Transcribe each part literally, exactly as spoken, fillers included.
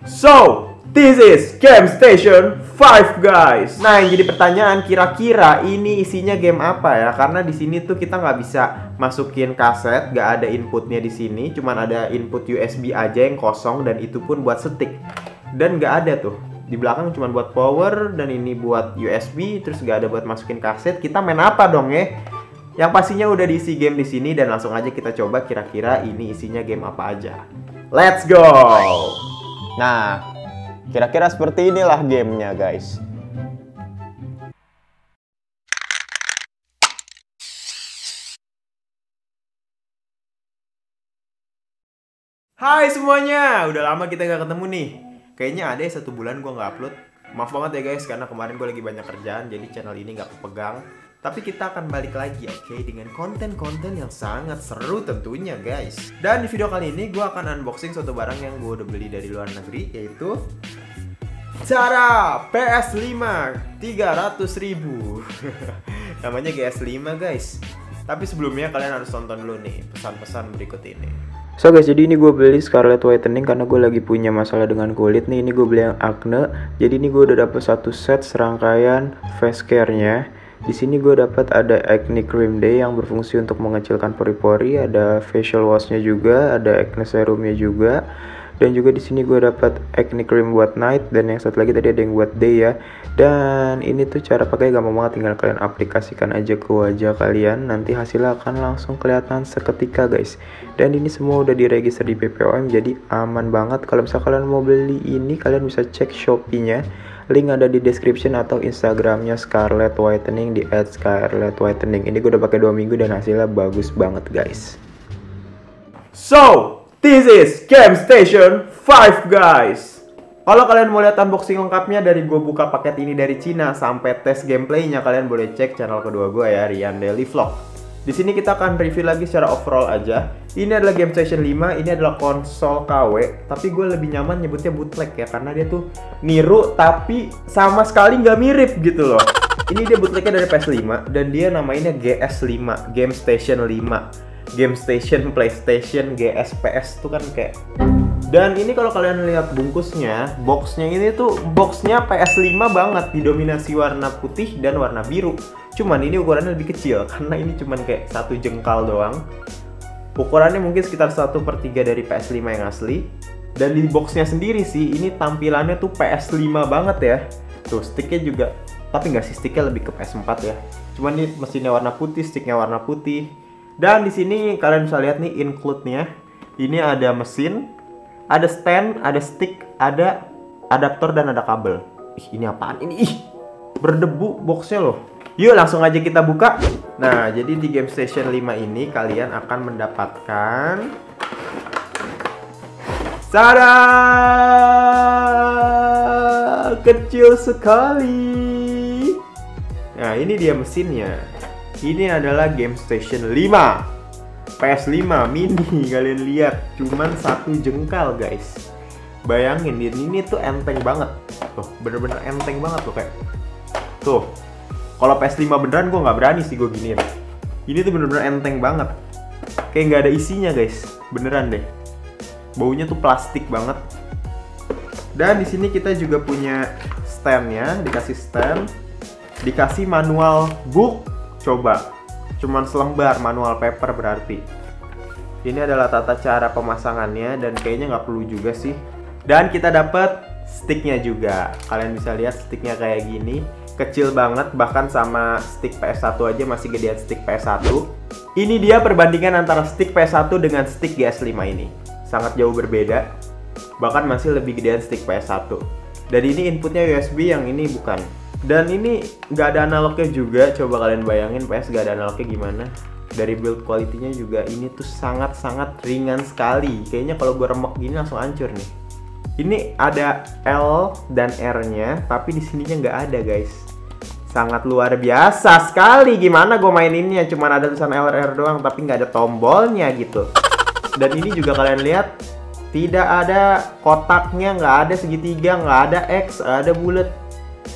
So, this is Game Station five guys. Nah, yang jadi pertanyaan kira-kira ini isinya game apa ya? Karena di sini tuh kita nggak bisa masukin kaset, nggak ada inputnya di sini, cuman ada input U S B aja yang kosong dan itu pun buat stick. Dan nggak ada tuh di belakang cuma buat power dan ini buat U S B, terus nggak ada buat masukin kaset. Kita main apa dong ya? Yang pastinya udah diisi game di sini dan langsung aja kita coba kira-kira ini isinya game apa aja. Let's go. Nah, kira-kira seperti inilah gamenya guys. Hai semuanya, udah lama kita gak ketemu nih. Kayaknya ada ya satu bulan gue gak upload. Maaf banget ya guys, karena kemarin gue lagi banyak kerjaan, jadi channel ini gak kepegang. Tapi kita akan balik lagi, oke, okay? Dengan konten-konten yang sangat seru tentunya guys. Dan di video kali ini gue akan unboxing suatu barang yang gue udah beli dari luar negeri, yaitu Cara P S lima tiga ratus ribu. Namanya G S lima guys. Tapi sebelumnya kalian harus tonton dulu nih pesan-pesan berikut ini. So guys, jadi ini gue beli Scarlet Whitening karena gue lagi punya masalah dengan kulit nih. Ini gue beli yang acne. Jadi ini gue udah dapet satu set serangkaian face care-nya. Di sini gue dapat ada acne cream day yang berfungsi untuk mengecilkan pori-pori, ada facial wash-nya juga, ada acne serumnya juga. Dan juga di sini gue dapat acne cream buat night dan yang satu lagi tadi ada yang buat day ya. Dan ini tuh cara pakai gampang banget, tinggal kalian aplikasikan aja ke wajah kalian, nanti hasilnya akan langsung kelihatan seketika guys. Dan ini semua udah diregister di B P O M, jadi aman banget. Kalau misalnya kalian mau beli ini, kalian bisa cek Shopee-nya. Link ada di description atau Instagramnya Scarlet Whitening di et scarlet whitening. Ini gue udah pakai dua minggu dan hasilnya bagus banget guys. So, this is Game Station five guys. Kalau kalian mau lihat unboxing lengkapnya dari gue buka paket ini dari Cina sampai tes gameplaynya, kalian boleh cek channel kedua gue ya, Rian Daily Vlog. Di sini kita akan review lagi secara overall aja. Ini adalah Game Station lima, ini adalah konsol K W, tapi gue lebih nyaman nyebutnya bootleg ya, karena dia tuh niru tapi sama sekali nggak mirip gitu loh. Ini dia bootlegnya dari P S lima dan dia namainnya G S lima, Game Station lima. Game Station, PlayStation, G S, P S tuh kan kayak. Dan ini kalau kalian lihat bungkusnya, boxnya ini tuh boxnya P S lima banget, didominasi warna putih dan warna biru. Cuman ini ukurannya lebih kecil karena ini cuman kayak satu jengkal doang. Ukurannya mungkin sekitar satu per tiga dari P S lima yang asli. Dan di boxnya sendiri sih, ini tampilannya tuh P S lima banget ya. Tuh sticknya juga, tapi nggak sih, sticknya lebih ke P S empat ya. Cuman ini mesinnya warna putih, sticknya warna putih. Dan di sini kalian bisa lihat nih include-nya. Ini ada mesin, ada stand, ada stick, ada adaptor dan ada kabel. Ih, ini apaan ini? Ih, berdebu boxnya loh. Yuk langsung aja kita buka. Nah, jadi di Game Station lima ini kalian akan mendapatkan Tada! Kecil sekali. Nah, ini dia mesinnya. Ini adalah Game Station lima P S lima mini, kalian lihat, cuman satu jengkal guys. Bayangin, ini tuh enteng banget. Tuh, bener-bener enteng banget tuh kayak. Tuh, kalau P S lima beneran gue nggak berani sih gue giniin. Ini tuh bener-bener enteng banget. Kayak nggak ada isinya guys, beneran deh. Baunya tuh plastik banget. Dan di sini kita juga punya standnya, dikasih stand, dikasih manual book. Coba, cuman selembar manual paper berarti. Ini adalah tata cara pemasangannya dan kayaknya nggak perlu juga sih. Dan kita dapat sticknya juga. Kalian bisa lihat sticknya kayak gini, kecil banget, bahkan sama stick P S satu aja masih gedean stick P S satu. Ini dia perbandingan antara stick P S satu dengan stick G S lima ini. Sangat jauh berbeda, bahkan masih lebih gedean stick P S satu. Dan ini inputnya U S B, yang ini bukan. Dan ini nggak ada analognya juga. Coba kalian bayangin P S nggak ada analognya gimana. Dari build quality-nya juga ini tuh sangat-sangat ringan sekali. Kayaknya kalau gue remek gini langsung hancur nih. Ini ada L dan R-nya, tapi di sininya nggak ada guys. Sangat luar biasa sekali. Gimana gue maininnya? Cuman ada tulisan L R doang, tapi nggak ada tombolnya gitu. Dan ini juga kalian lihat, tidak ada kotaknya, nggak ada segitiga, nggak ada X, nggak ada bulat.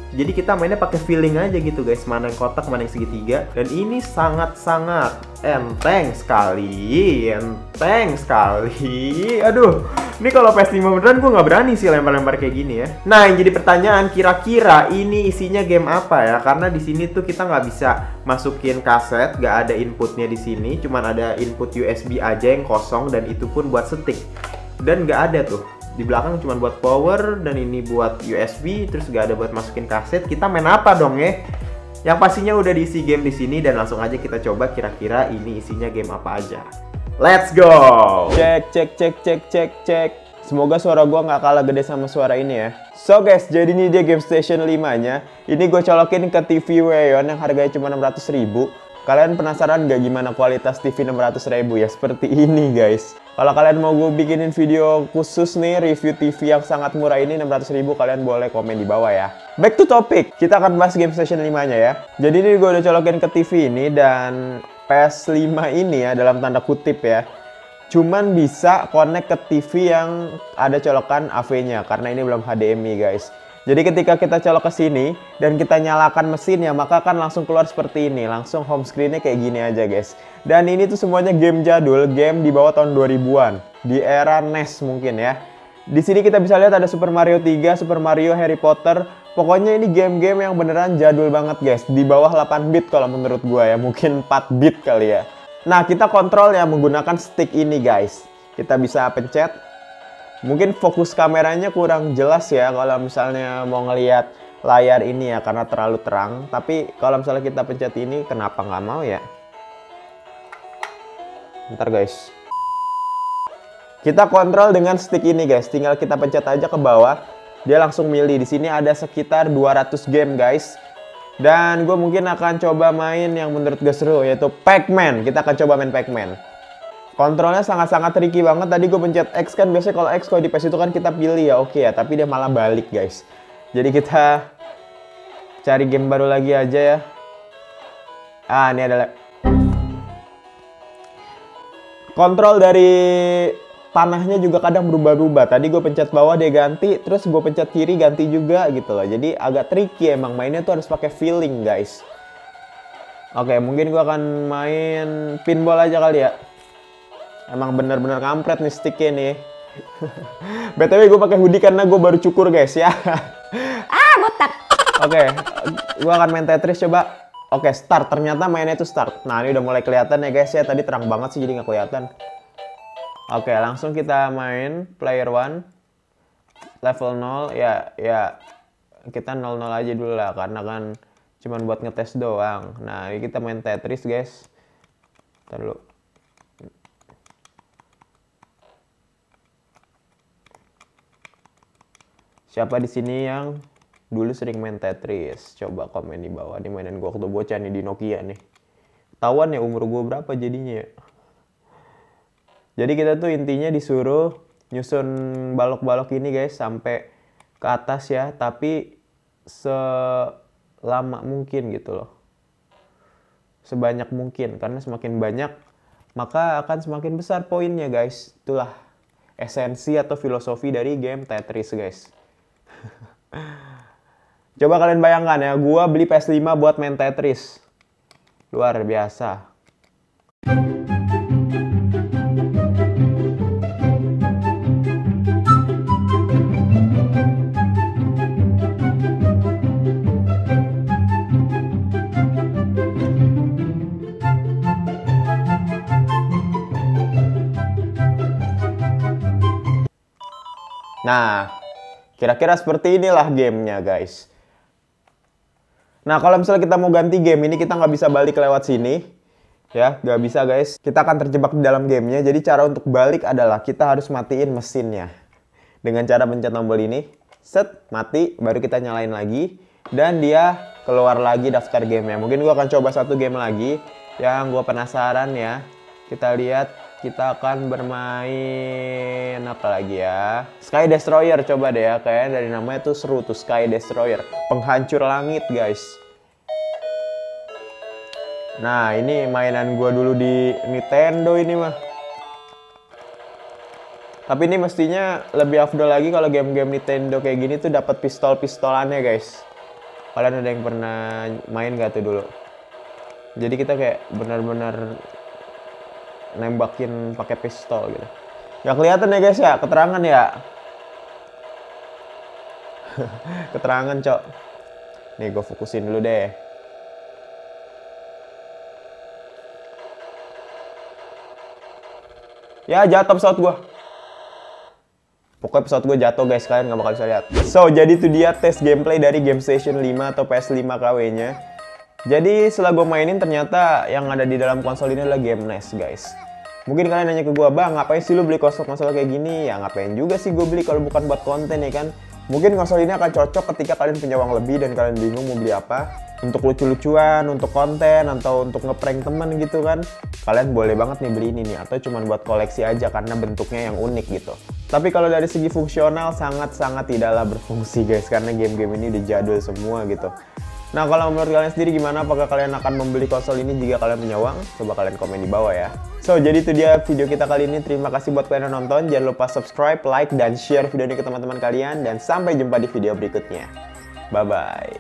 Jadi kita mainnya pakai feeling aja gitu guys, mana yang kotak, mana yang segitiga. Dan ini sangat-sangat enteng sekali, enteng sekali. Aduh, ini kalau P S lima beneran gue nggak berani sih lempar-lempar kayak gini ya. Nah, yang jadi pertanyaan, kira-kira ini isinya game apa ya? Karena di sini tuh kita nggak bisa masukin kaset, nggak ada inputnya di sini, cuman ada input U S B aja yang kosong dan itu pun buat stick. Dan nggak ada tuh. Di belakang cuma buat power dan ini buat U S B, terus gak ada buat masukin kaset. Kita main apa dong ya? Yang pastinya udah diisi game di sini dan langsung aja kita coba kira-kira ini isinya game apa aja. Let's go. Cek cek cek cek cek cek. Semoga suara gua nggak kalah gede sama suara ini ya. So guys, jadi ini dia Game Station lima nya. Ini gue colokin ke T V Weon yang harganya cuma enam ratus ribu. Kalian penasaran gak gimana kualitas T V enam ratus ribu ya? Seperti ini guys. Kalau kalian mau gue bikinin video khusus nih, review T V yang sangat murah ini enam ratus ribu, kalian boleh komen di bawah ya. Back to topic, kita akan bahas Game Station lima nya ya. Jadi ini gue udah colokin ke T V ini dan P S lima ini ya, dalam tanda kutip ya, cuman bisa connect ke T V yang ada colokan A V-nya karena ini belum H D M I guys. Jadi ketika kita colok ke sini dan kita nyalakan mesinnya, maka akan langsung keluar seperti ini. Langsung home screen-nya kayak gini aja guys. Dan ini tuh semuanya game jadul, game di bawah tahun dua ribuan. Di era N E S mungkin ya. Di sini kita bisa lihat ada Super Mario tiga, Super Mario, Harry Potter. Pokoknya ini game-game yang beneran jadul banget guys. Di bawah delapan bit kalau menurut gua ya. Mungkin empat bit kali ya. Nah, kita kontrol ya menggunakan stick ini guys. Kita bisa pencet. Mungkin fokus kameranya kurang jelas ya kalau misalnya mau ngelihat layar ini ya karena terlalu terang. Tapi kalau misalnya kita pencet ini, kenapa nggak mau ya? Bentar guys. Kita kontrol dengan stick ini guys. Tinggal kita pencet aja ke bawah, dia langsung milih. Di sini ada sekitar dua ratus game guys. Dan gue mungkin akan coba main yang menurut gue seru, yaitu Pac-Man. Kita akan coba main Pac-Man. Kontrolnya sangat-sangat tricky banget. Tadi gue pencet X kan, biasanya kalau X kalau di P S itu kan kita pilih ya, oke ya. Tapi dia malah balik guys. Jadi kita cari game baru lagi aja ya. Ah, ini adalah kontrol dari panahnya juga kadang berubah-ubah. Tadi gue pencet bawah dia ganti, terus gue pencet kiri ganti juga gitu loh. Jadi agak tricky emang, mainnya tuh harus pakai feeling guys. Oke, mungkin gue akan main pinball aja kali ya. Emang bener-bener kampret nih sticknya nih. B T W gue pakai hoodie karena gue baru cukur guys ya. Ah, botak. Oke, gue akan main Tetris coba. Oke, start. Ternyata mainnya itu start. Nah, ini udah mulai kelihatan ya guys ya. Tadi terang banget sih jadi nggak kelihatan. Oke, langsung kita main player one. Level nol. Ya, ya kita nol nol aja dulu lah. Karena kan cuman buat ngetes doang. Nah, ini kita main Tetris guys. Ntar dulu. Siapa di sini yang dulu sering main Tetris? Coba komen di bawah. Di mainan gua waktu bocah nih di Nokia nih. Ketahuan ya umur gua berapa jadinya ya. Jadi kita tuh intinya disuruh nyusun balok-balok ini guys sampai ke atas ya, tapi selama mungkin gitu loh. Sebanyak mungkin, karena semakin banyak maka akan semakin besar poinnya guys. Itulah esensi atau filosofi dari game Tetris guys. Coba kalian bayangkan ya, gua beli P S lima buat main Tetris. Luar biasa. Nah, kira-kira seperti inilah gamenya guys. Nah, kalau misalnya kita mau ganti game ini, kita nggak bisa balik lewat sini. Ya, nggak bisa guys. Kita akan terjebak di dalam gamenya. Jadi cara untuk balik adalah kita harus matiin mesinnya. Dengan cara pencet tombol ini. Set, mati. Baru kita nyalain lagi. Dan dia keluar lagi daftar gamenya. Mungkin gua akan coba satu game lagi. Yang gua penasaran ya. Kita lihat. Kita akan bermain apa lagi ya? Sky Destroyer coba deh ya. Kayaknya dari namanya tuh seru tuh, Sky Destroyer. Penghancur langit guys. Nah, ini mainan gua dulu di Nintendo ini mah. Tapi ini mestinya lebih afdol lagi kalau game-game Nintendo kayak gini tuh dapat pistol-pistolannya guys. Kalian ada yang pernah main gak tuh dulu? Jadi kita kayak benar-benar nembakin pakai pistol gitu. Gak kelihatan ya guys ya, keterangan ya. Keterangan cok. Nih gue fokusin dulu deh. Ya jatuh pesawat gue. Pokoknya pesawat gue jatuh guys, kalian gak bakal bisa lihat. So, jadi itu dia tes gameplay dari GameStation lima atau P S lima K W-nya. Jadi setelah gue mainin ternyata yang ada di dalam konsol ini adalah game N E S guys. Mungkin kalian nanya ke gue, bang ngapain sih lu beli konsol-konsol kayak gini? Ya ngapain juga sih gue beli kalau bukan buat konten ya kan. Mungkin konsol ini akan cocok ketika kalian punya uang lebih dan kalian bingung mau beli apa. Untuk lucu-lucuan, untuk konten, atau untuk ngeprank temen gitu kan. Kalian boleh banget nih beli ini nih, atau cuma buat koleksi aja karena bentuknya yang unik gitu. Tapi kalau dari segi fungsional sangat-sangat tidaklah berfungsi guys, karena game-game ini udah jadul semua gitu. Nah kalau menurut kalian sendiri gimana? Apakah kalian akan membeli konsol ini jika kalian punya uang? Coba kalian komen di bawah ya. So jadi itu dia video kita kali ini. Terima kasih buat kalian yang nonton. Jangan lupa subscribe, like, dan share video ini ke teman-teman kalian. Dan sampai jumpa di video berikutnya. Bye-bye.